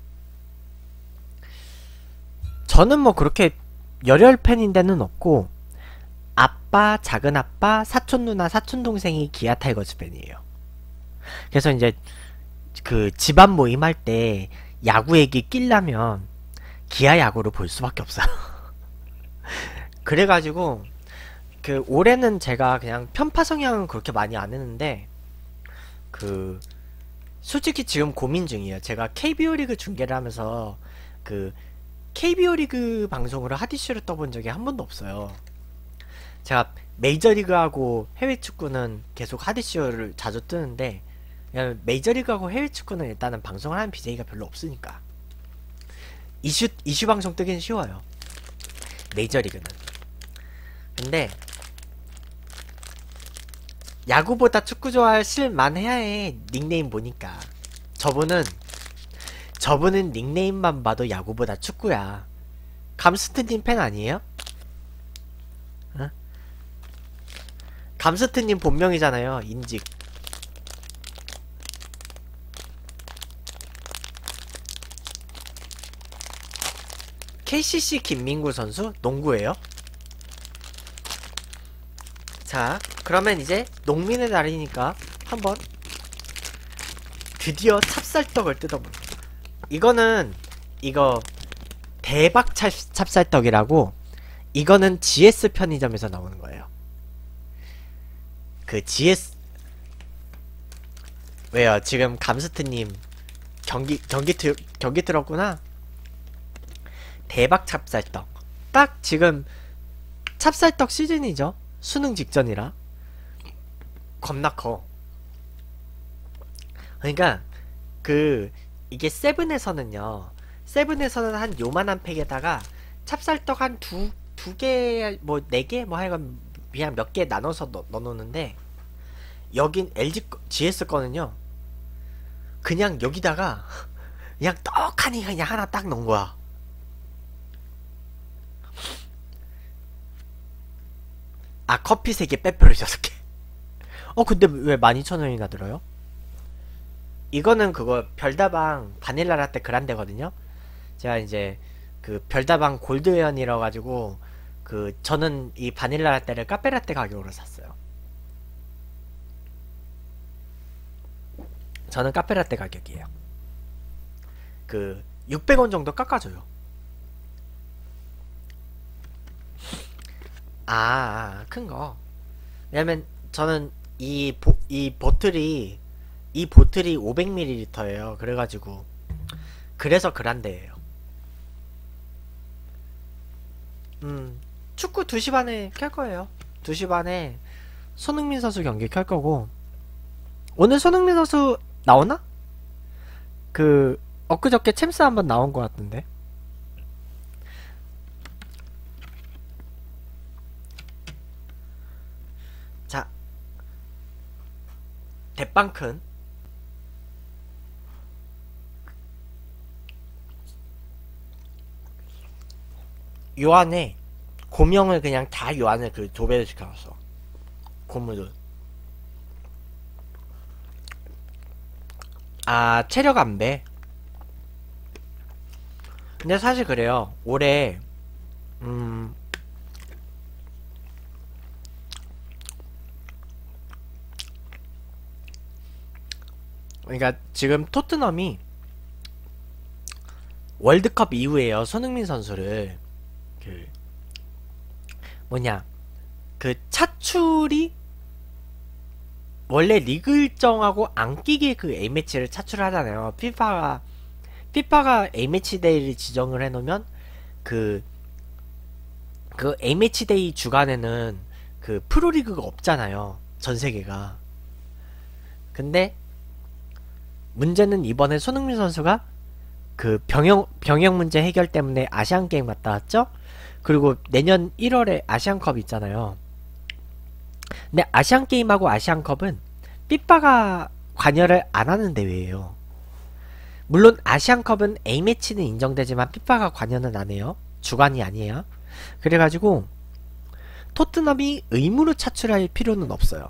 저는 뭐 그렇게 열혈 팬인 데는 없고, 아빠, 작은아빠, 사촌누나, 사촌동생이 기아 타이거즈 팬이에요. 그래서 이제 그 집안 모임 할 때 야구 얘기 끼려면 기아 야구를 볼 수밖에 없어요. 그래가지고 그 올해는 제가 그냥 편파 성향은 그렇게 많이 안 했는데, 그 솔직히 지금 고민 중이에요. 제가 케이비오 리그 중계를 하면서 그 케이비오 리그 방송으로 핫이슈를 떠본 적이 한 번도 없어요. 제가 메이저리그하고 해외 축구는 계속 하드 이슈를 자주 뜨는데, 왜냐면 메이저리그하고 해외 축구는 일단은 방송을 하는 비제이가 별로 없으니까 이슈 이슈 방송 뜨기는 쉬워요. 메이저리그는. 근데 야구보다 축구 좋아하실 만해야 해. 닉네임 보니까. 저분은 저분은 닉네임만 봐도 야구보다 축구야. 감스트님 팬 아니에요? 어? 감스트님 본명이잖아요. 인직. 케이씨씨 김민구 선수? 농구예요? 자, 그러면 이제 농민의 날이니까 한번 드디어 찹쌀떡을 뜯어볼게요. 이거는 이거 대박 찹, 찹쌀떡이라고, 이거는 지에스 편의점에서 나오는 거예요. 그 지에스 왜요? 지금 감스트님 경기 경기 들 경기 들었구나. 대박 찹쌀떡. 딱 지금 찹쌀떡 시즌이죠. 수능 직전이라 겁나 커. 그러니까 그 이게 세븐에서는요, 세븐에서는 한 요만한 팩에다가 찹쌀떡 한 두 두 개 뭐 네 개 뭐 하여간 그냥 몇 개 나눠서 넣, 넣어놓는데, 여긴 엘지 거, 지에스 거는요 그냥 여기다가 그냥 떡하니 그냥 하나 딱 넣은 거야. 아, 커피 세 개, 빼빼로 여섯 개. 어, 근데 왜 만 이천 원이나 들어요? 이거는 그거 별다방 바닐라 라떼 그란데거든요. 제가 이제 그 별다방 골드웨어이라 가지고 그 저는 이 바닐라 라떼를 카페라떼 가격으로 샀어요. 저는 카페라떼 가격이에요. 그 육백 원 정도 깎아줘요. 아, 큰 거. 왜냐면 저는 이, 보, 이 보틀이 이 보틀이 오백 밀리리터예요. 그래가지고 그래서 그란데예요. 음, 축구 두 시 반에 켤 거예요. 두 시 반에 손흥민 선수 경기 켤 거고, 오늘 손흥민 선수 나오나? 그 엊그저께 챔스 한번 나온 것 같은데. 자, 대빵큰 요 안에 고명을 그냥 다 요 안에 그 도배를 시켜놨어. 고무를. 아, 체력 안배. 근데 사실 그래요. 올해 음 그러니까 지금 토트넘이 월드컵 이후에요, 손흥민 선수를 그 뭐냐 그 차출이 원래 리그 일정하고 안 끼게 그 A매치를 차출하잖아요. 피파가 피파가 A매치 데이를 지정을 해놓으면 그 그 A매치 데이 주간에는 그 프로리그가 없잖아요, 전 세계가. 근데 문제는 이번에 손흥민 선수가 그 병역 병역 문제 해결 때문에 아시안 게임 갔다 왔죠. 그리고 내년 일월에 아시안컵 있잖아요. 근데 아시안 게임하고 아시안컵은 피파가 관여를 안 하는 대회예요. 물론 아시안컵은 A매치는 인정되지만 피파가 관여는 안 해요. 주관이 아니에요. 그래가지고 토트넘이 의무로 차출할 필요는 없어요.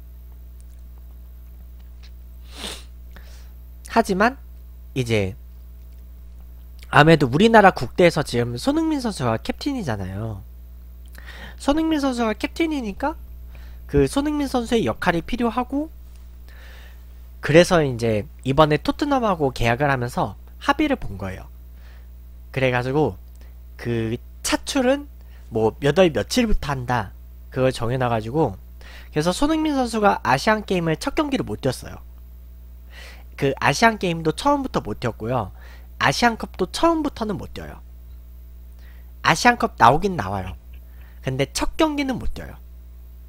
하지만 이제 아무래도 우리나라 국대에서 지금 손흥민 선수가 캡틴이잖아요. 손흥민 선수가 캡틴이니까 그 손흥민 선수의 역할이 필요하고, 그래서 이제 이번에 토트넘하고 계약을 하면서 합의를 본 거예요. 그래가지고 그 차출은 뭐 몇 월 며칠부터 한다, 그걸 정해놔가지고, 그래서 손흥민 선수가 아시안 게임을 첫 경기를 못 뛰었어요. 그 아시안 게임도 처음부터 못 뛰었고요. 아시안컵도 처음부터는 못 뛰어요. 아시안컵 나오긴 나와요. 근데 첫 경기는 못 뛰어요.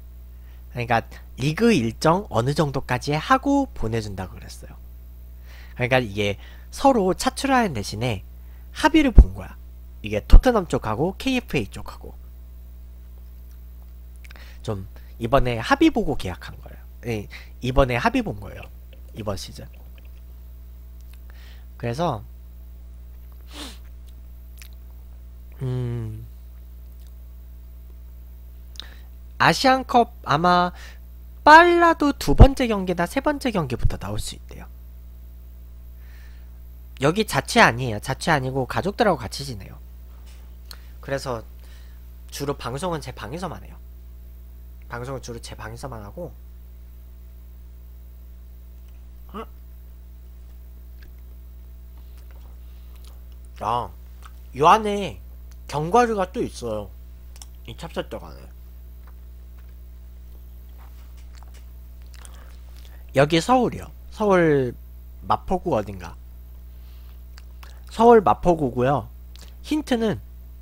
그러니까 리그 일정 어느 정도까지 하고 보내준다고 그랬어요. 그러니까 이게 서로 차출하는 대신에 합의를 본 거야. 이게 토트넘 쪽하고 케이에프에이 쪽하고 좀 이번에 합의 보고 계약한 거예요. 네, 이번에 합의 본 거예요. 이번 시즌. 그래서 음 아시안컵 아마 빨라도 두 번째 경기나 세 번째 경기부터 나올 수 있대요. 여기 자취 아니에요. 자취 아니고 가족들하고 같이 지내요. 그래서 주로 방송은 제 방에서만 해요. 방송은 주로 제 방에서만 하고 어? 아, 요 안에 견과류가 또 있어요. 이 찹쌀떡 안에. 여기 서울이요. 서울 마포구 어딘가. 서울 마포구고요. 힌트는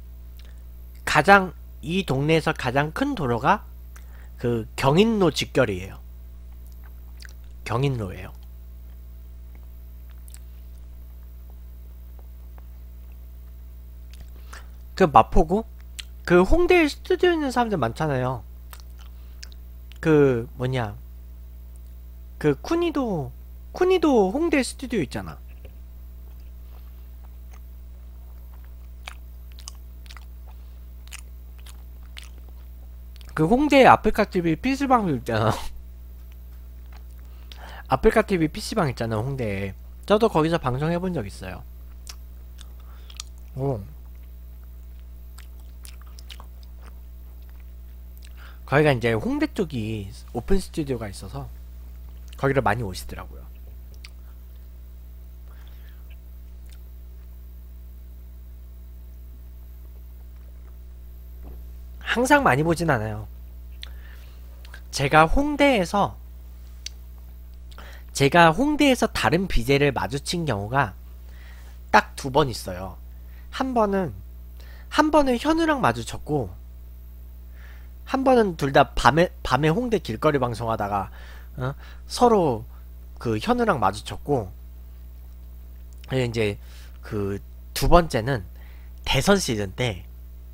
가장 이 동네에서 가장 큰 도로가 그 경인로 직결이에요. 경인로예요. 그 마포구? 그 홍대에 스튜디오 있는 사람들 많잖아요. 그 뭐냐 그 쿠니도 쿠니도 홍대 스튜디오 있잖아. 그 홍대 아프리카티비 피시방 있잖아. 아프리카티비 피시방 있잖아 홍대에. 저도 거기서 방송해본 적 있어요. 오. 거기가 이제 홍대 쪽이 오픈 스튜디오가 있어서 거기를 많이 오시더라고요. 항상 많이 보진 않아요. 제가 홍대에서 제가 홍대에서 다른 비제이를 마주친 경우가 딱 두 번 있어요. 한 번은 한 번은 현우랑 마주쳤고 한 번은 둘 다 밤에 밤에 홍대 길거리 방송하다가 어? 서로 그 현우랑 마주쳤고 이제 그 두 번째는 대선 시즌 때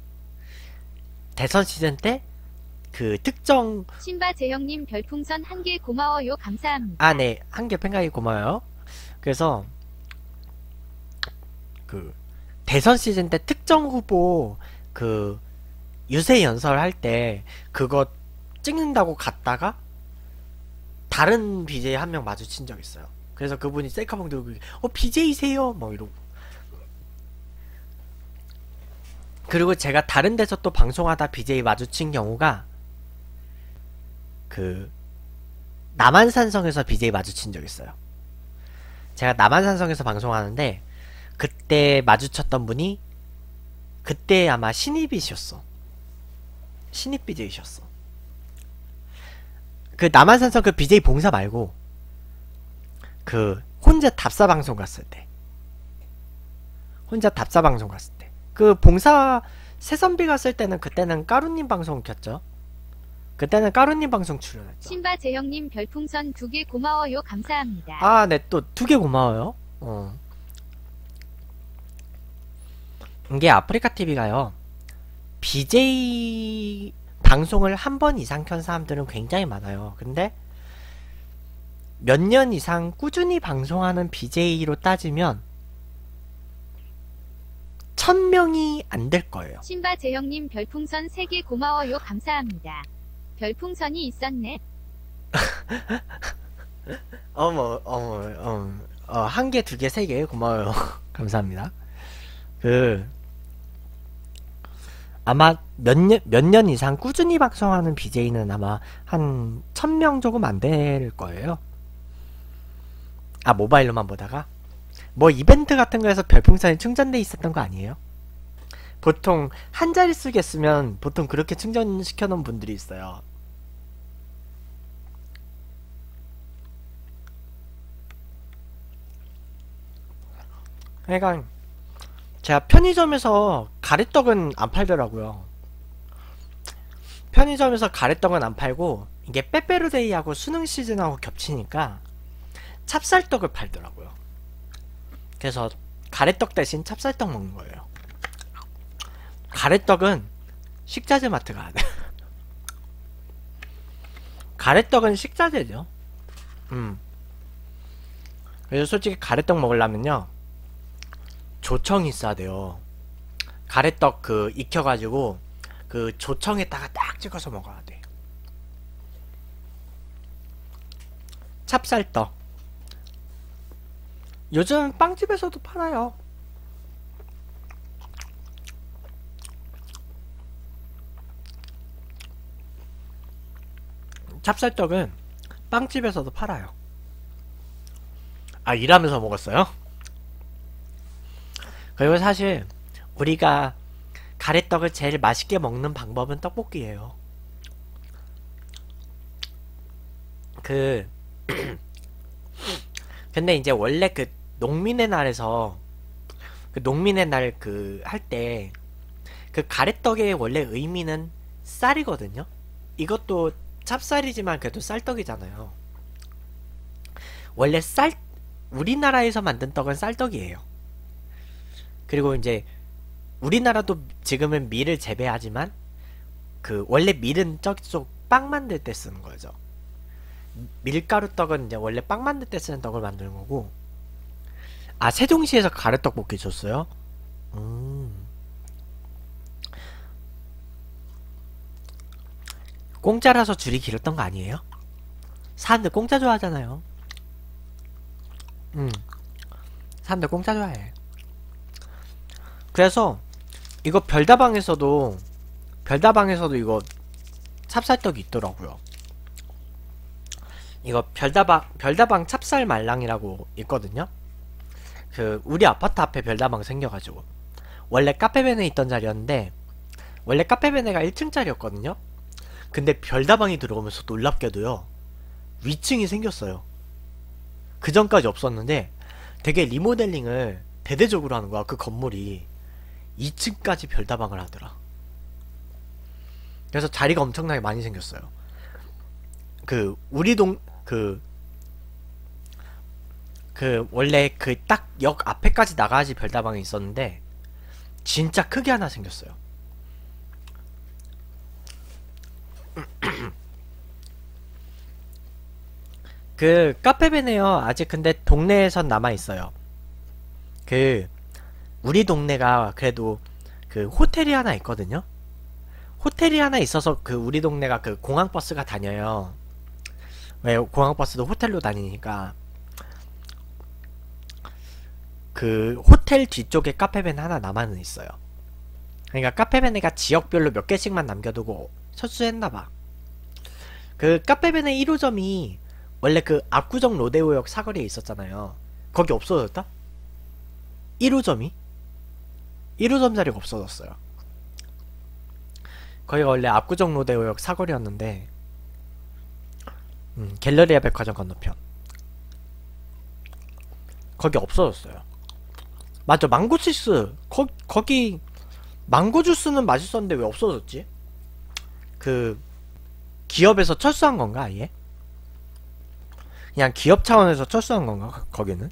대선 시즌 때 그 특정 신바 재형님 별풍선 한 개 고마워요. 감사합니다. 아, 네. 한 개 팬가이 고마워요. 그래서 그 대선 시즌 때 특정 후보 그 유세 연설 할 때 그거 찍는다고 갔다가 다른 비제이 한 명 마주친 적 있어요. 그래서 그분이 셀카봉 들고 어 비제이세요? 뭐 이러고. 그리고 제가 다른 데서 또 방송하다 비제이 마주친 경우가 그 남한산성에서 비제이 마주친 적 있어요. 제가 남한산성에서 방송하는데 그때 마주쳤던 분이 그때 아마 신입이셨어. 신입 비제이셨어. 그 남한산성 그 비제이 봉사 말고 그 혼자 답사 방송 갔을 때 혼자 답사 방송 갔을 때 그 봉사 새선비 갔을 때는 그때는 까루님 방송 켰죠. 그때는 까루님 방송 출연했죠. 신바 재형님 별풍선 두 개 고마워요. 감사합니다. 아, 네, 또 두 개 고마워요. 어. 이게 아프리카티비가요 비제이 방송을 한 번 이상 켠 사람들은 굉장히 많아요. 근데 몇 년 이상 꾸준히 방송하는 비제이로 따지면 천 명이 안 될 거예요. 신바 재형님 별풍선 세 개 고마워요. 감사합니다. 별풍선이 있었네. 어머, 어머, 어머, 어, 한 개, 두 개, 세 개 고마워요. 감사합니다. 그 아마 몇 년, 몇 년 이상 꾸준히 방송하는 비제이는 아마 한 천 명 조금 안 될 거예요. 아, 모바일로만 보다가? 뭐 이벤트 같은 거에서 별풍선이 충전돼 있었던 거 아니에요? 보통 한 자릿수게 쓰면 보통 그렇게 충전시켜 놓은 분들이 있어요. 그러니까 제가 편의점에서 가래떡은 안 팔더라고요. 편의점에서 가래떡은 안 팔고 이게 빼빼로데이하고 수능 시즌하고 겹치니까 찹쌀떡을 팔더라고요. 그래서 가래떡 대신 찹쌀떡 먹는 거예요. 가래떡은 식자재 마트 가야 돼. 가래떡은 식자재죠. 음. 그래서 솔직히 가래떡 먹으려면요 조청이 있어야 돼요. 가래떡 그 익혀가지고 그 조청에다가 딱 찍어서 먹어야 돼. 찹쌀떡 요즘 빵집에서도 팔아요. 찹쌀떡은 빵집에서도 팔아요. 아, 일하면서 먹었어요? 그리고 사실 우리가 가래떡을 제일 맛있게 먹는 방법은 떡볶이예요. 그 근데 이제 원래 그 농민의 날에서 그 농민의 날 그 할 때 그 가래떡의 원래 의미는 쌀이거든요. 이것도 찹쌀이지만 그래도 쌀떡이잖아요. 원래 쌀 우리나라에서 만든 떡은 쌀떡이에요. 그리고 이제 우리나라도 지금은 밀을 재배하지만 그 원래 밀은 저쪽 빵 만들 때 쓰는 거죠. 밀가루 떡은 이제 원래 빵 만들 때 쓰는 떡을 만드는 거고. 아, 세종시에서 가래떡볶이 줬어요? 음. 공짜라서 줄이 길었던 거 아니에요? 사람들 공짜 좋아하잖아요. 음. 사람들 공짜 좋아해. 그래서 이거 별다방에서도 별다방에서도 이거 찹쌀떡이 있더라고요. 이거 별다방 별다방 찹쌀 말랑이라고 있거든요. 그 우리 아파트 앞에 별다방 생겨가지고 원래 카페베네 있던 자리였는데 원래 카페베네가 일 층짜리였거든요. 근데 별다방이 들어오면서 놀랍게도요 위층이 생겼어요. 그 전까지 없었는데 되게 리모델링을 대대적으로 하는 거야. 그 건물이 이 층까지 별다방을 하더라. 그래서 자리가 엄청나게 많이 생겼어요. 그 우리 동 그 그 원래 그 딱 역 앞에까지 나가야지 별다방이 있었는데 진짜 크게 하나 생겼어요. 그 카페베네요. 아직 근데 동네에선 남아있어요. 그 우리 동네가 그래도 그 호텔이 하나 있거든요. 호텔이 하나 있어서 그 우리 동네가 그 공항버스가 다녀요. 왜 공항버스도 호텔로 다니니까. 그 호텔 뒤쪽에 카페베네 하나 남아는 있어요. 그러니까 카페베네가 지역별로 몇 개씩만 남겨두고 철수했나봐. 그 카페베네 일 호점이 원래 그 압구정 로데오역 사거리에 있었잖아요. 거기 없어졌다? 일 호점이? 일 호점 자리가 없어졌어요. 거기가 원래 압구정 로데오역 사거리였는데 음, 갤러리아 백화점 건너편 거기 없어졌어요. 맞아, 망고치스 거, 거기 망고주스는 맛있었는데 왜 없어졌지? 그 기업에서 철수한 건가 아예? 그냥 기업 차원에서 철수한 건가 거- 거기는?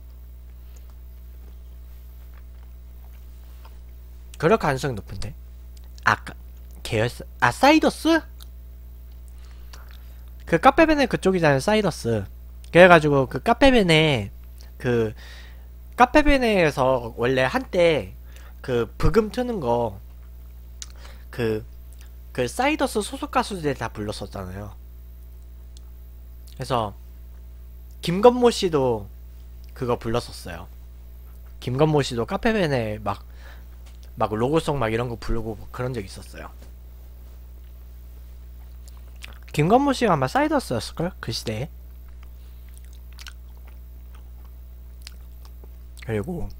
그럴 가능성이 높은데. 아까 계열사 아 사이더스? 그 카페베네 그쪽이잖아요. 사이더스. 그래가지고 그 카페베네 그 카페베네에서 원래 한때 그 브금 트는 거 그 그 사이더스 소속 가수들 다 불렀었잖아요. 그래서 김건모 씨도 그거 불렀었어요. 김건모 씨도 카페베네 막 막 로고송 막 이런 거 부르고 그런 적 있었어요. 김건모 씨가 아마 사이더스였을걸? 그 시대에. 그리고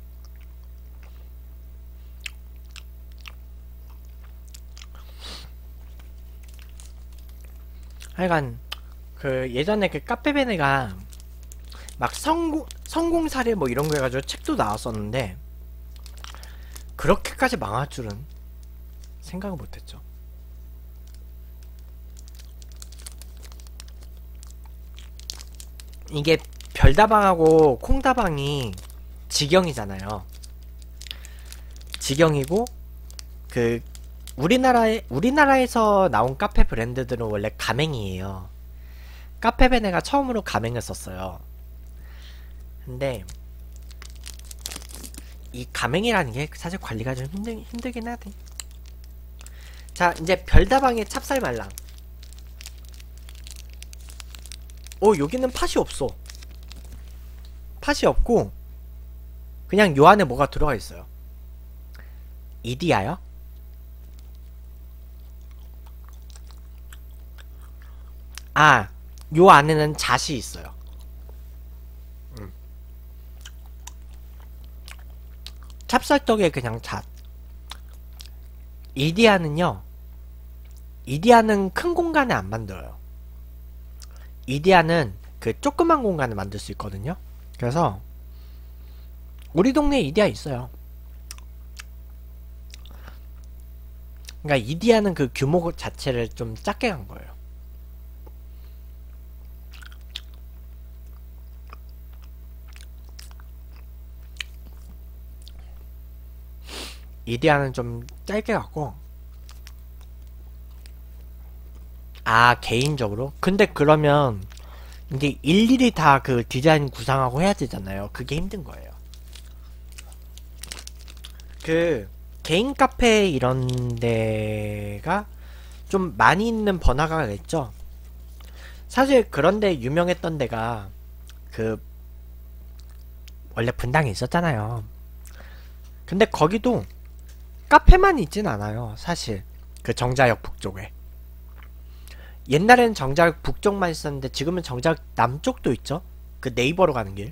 하여간 그 예전에 그 카페베네가 막 성공 성공 사례 뭐 이런 거 해가지고 책도 나왔었는데 그렇게까지 망할 줄은 생각을 못했죠. 이게 별다방하고 콩다방이 직영이잖아요. 직영이고 그 우리나라에 우리나라에서 나온 카페 브랜드들은 원래 가맹이에요. 카페베네가 처음으로 가맹을 썼어요. 근데 이 가맹이라는 게 사실 관리가 좀 힘들, 힘들긴 하대. 자, 이제 별다방의 찹쌀말랑. 오, 여기는 팥이 없어. 팥이 없고 그냥 요 안에 뭐가 들어가 있어요. 이디야요? 아, 요 안에는 잣이 있어요. 음. 찹쌀떡에 그냥 잣. 이디야는요, 이디야는 큰 공간에 안 만들어요. 이디야는 그 조그만 공간에 만들 수 있거든요. 그래서 우리 동네에 이디야 있어요. 그러니까 이디야는 그 규모 자체를 좀 작게 간 거예요. 이디야는 좀 짧게 갔고. 아, 개인적으로? 근데 그러면 이제 일일이 다 그 디자인 구상하고 해야 되잖아요. 그게 힘든 거예요. 그 개인 카페 이런 데가 좀 많이 있는 번화가가 됐죠. 사실 그런데 유명했던 데가 그 원래 분당에 있었잖아요. 근데 거기도 카페만 있진 않아요. 사실 그 정자역 북쪽에. 옛날에는 정자역 북쪽만 있었는데 지금은 정자역 남쪽도 있죠. 그 네이버로 가는 길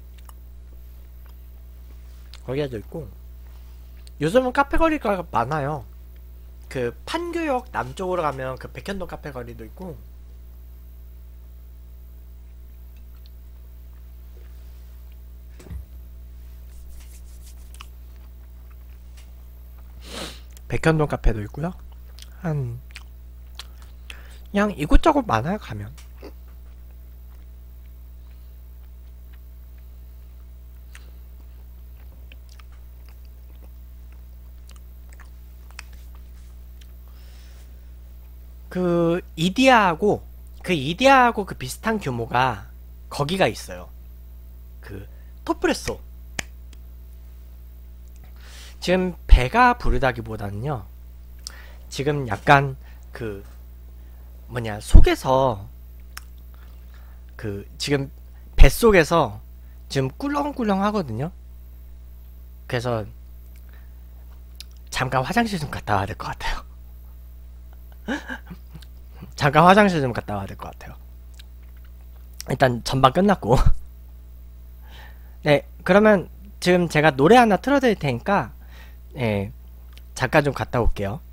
거기에도 있고. 요즘은 카페 거리가 많아요. 그 판교역 남쪽으로 가면 그 백현동 카페 거리도 있고. 백현동 카페도 있고요. 한 그냥 이곳저곳 많아요. 가면 그 이디야하고 그 이디야하고 그 비슷한 규모가 거기가 있어요. 그 토프레소. 지금 배가 부르다기보다는요, 지금 약간 그 뭐냐 속에서 그 지금 뱃속에서 지금 꿀렁꿀렁 하거든요. 그래서 잠깐 화장실 좀 갔다 와야 될 것 같아요. 잠깐 화장실 좀 갔다 와야 될 것 같아요. 일단 전반 끝났고. 네, 그러면 지금 제가 노래 하나 틀어드릴 테니까 예, 잠깐 좀 갔다 올게요.